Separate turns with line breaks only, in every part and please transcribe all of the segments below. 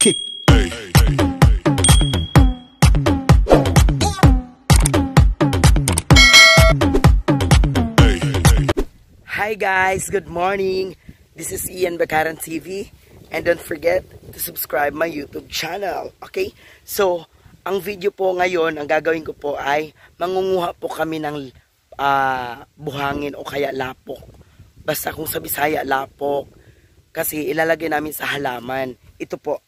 kick. Hi guys, good morning. This is Ian Bakaran TV and don't forget to subscribe my YouTube channel. Okay? So, ang video po ngayon, ang gagawin ko po ay mangunguha po kami ng buhangin o kaya lapok. Basta kung sa Bisaya, lapok. Kasi ilalagay namin sa halaman. Ito po,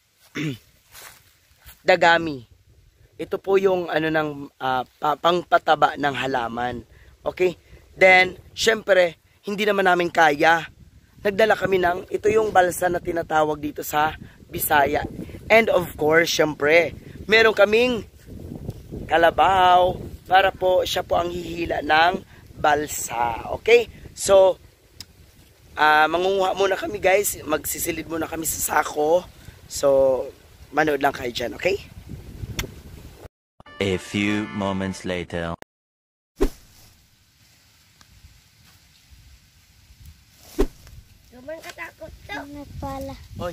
dagami. Ito po yung pangpataba ng halaman. Okay? Then, syempre, hindi naman namin kaya. Nagdala kami ng, ito yung balsa na tinatawag dito sa Bisaya. And of course, syempre, meron kaming kalabaw para po siya po ang hihila ng balsa. Okay? So, mangunguha muna kami guys. Magsisilid muna kami sa sako. So, manood lang kayo dyan. Okay?
A few moments later.
Gaman katakot to. Nagpala.
Hoy.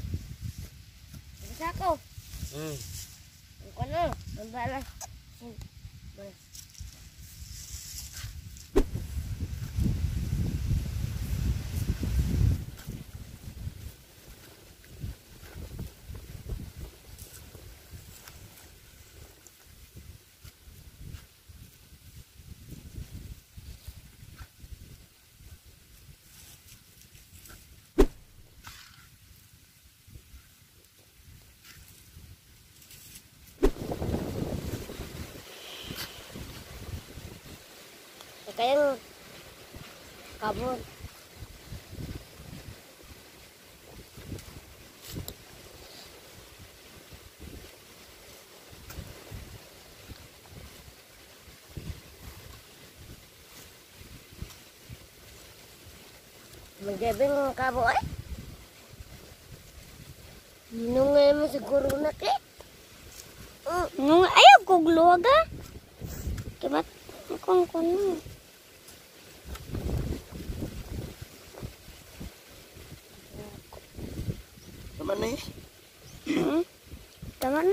Isa ko. Ano? Nagpala. Kayang kabon. Magdebeng kabo ay. Nungay mo siguro na ke. Nung ayaw ko gluwaga. Kibat akong kuno.
Tama na eh.
Tama na.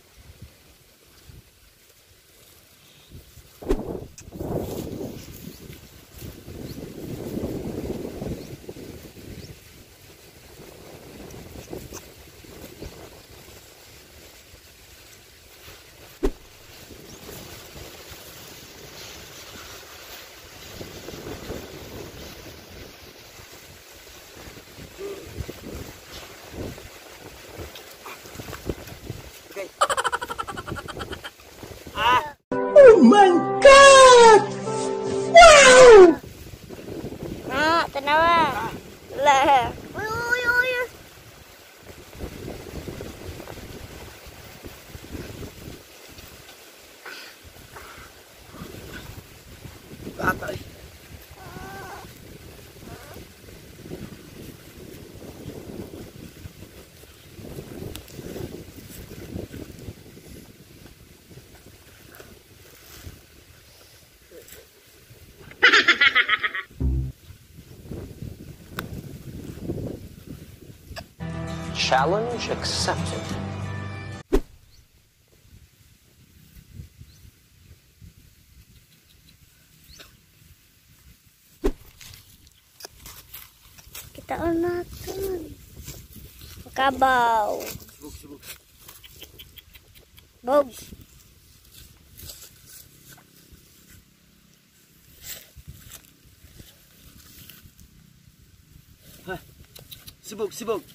Oh my God! Wow!
Tanawa. Lah. Uy.
Bata eh.
Challenge accepted.
Kita natin. Kabaw.
Subok.
Bog.
Subok.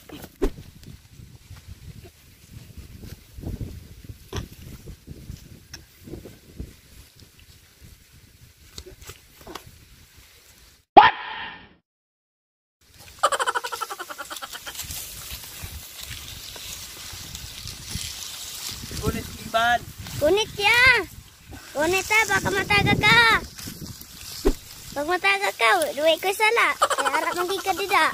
Kunit iban.
Kunit ya. Kunit baka mataga ka. Pag mataga ka, duwe ko sala. Kaya harap mong ka dida.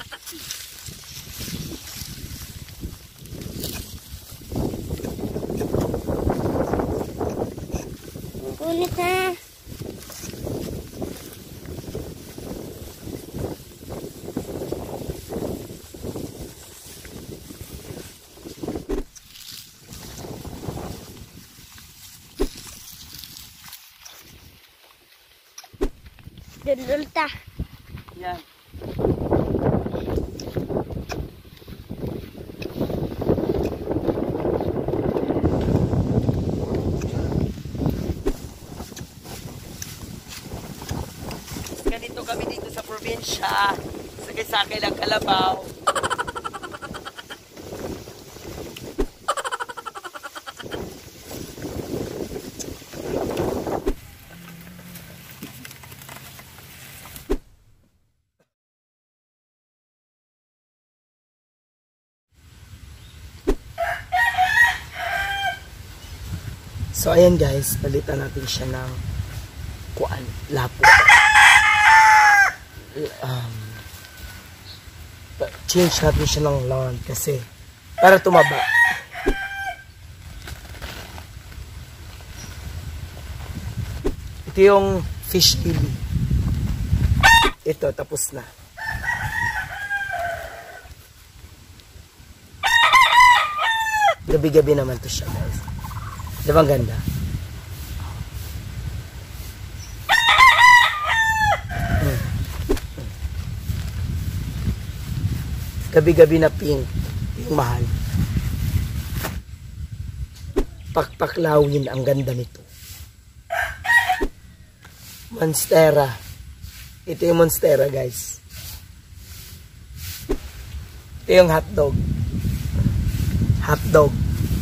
Kunit ha. Dudul ta.
Yan. Ganito kami dito sa probinsya. Sakay-sakay lang kalabaw. So ayan guys, palitan natin siya ng lapo. Change natin siya ng lawn kasi para tumaba. Ito yung fish lily. Ito, tapos na. Gabi-gabi naman to siya guys. Di ba ang ganda? Gabi-gabi na pink. Yung mahal. Pakpaklawin ang ganda nito. Monstera. Ito yung monstera guys. Ito yung hotdog. Hotdog.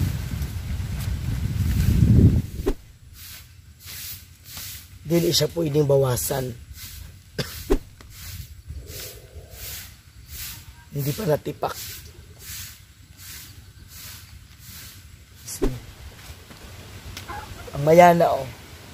Dili siya pwedeng bawasan. Hindi pa natipak. Ang mayana oh.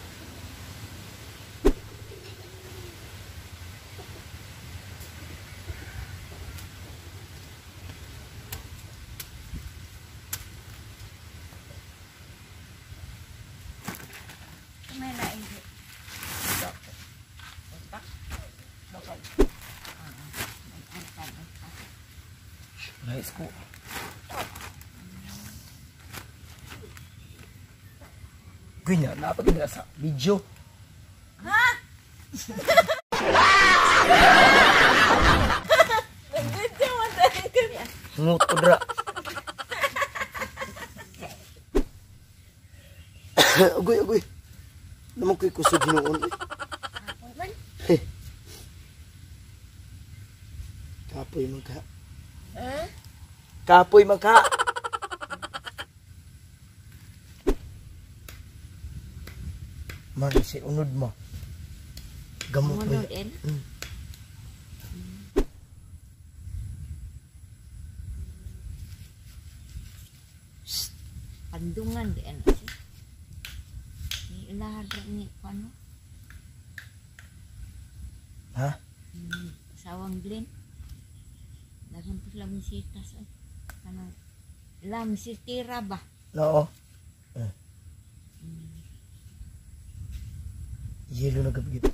Nice ko. Ganyan, napaganda sa video. Ha? Ngutudra. Agoy, agoy. Naman ko'y kusog noon. Kapoy magka. Kapoy magka. Man, si unod mo. Gamot mo.
Unod en? Pandungan di ano siya. Ilahad ni ano?
Ha?
Sawang Glen. Dagan po sila misitas. Ano? Lam si Tira ba?
Oo. Yelo na gabi.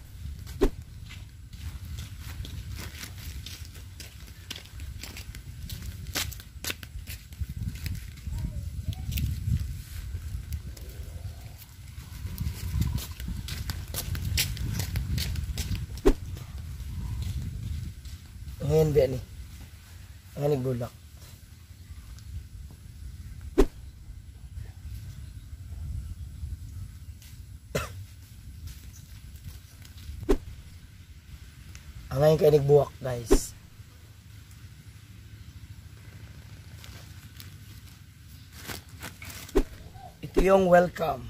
Ngayon ba ni? Ang nagbulak. Ang ngayon kayo nagbuwak guys. Ito yung welcome.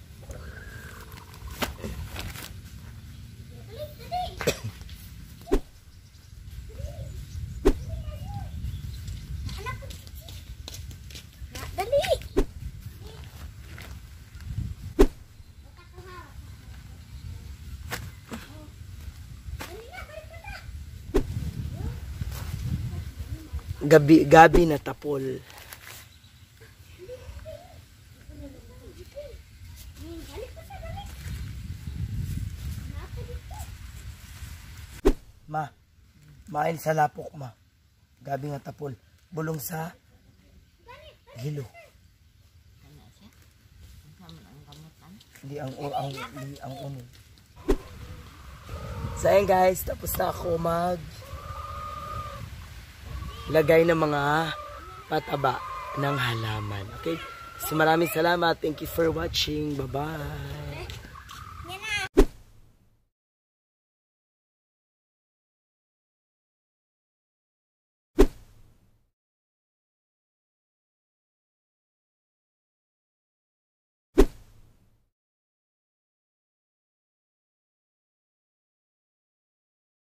Dali.
Gabi na tapol. Ma, main sa lapok ma. Gabi nga tapol. Bulong sa hilo.
Ano siya? Ang kamutan?
Hindi ang unod. So ayun guys, tapos na ako lagay ng mga pataba ng halaman. Okay? So maraming salamat. Thank you for watching. Bye-bye.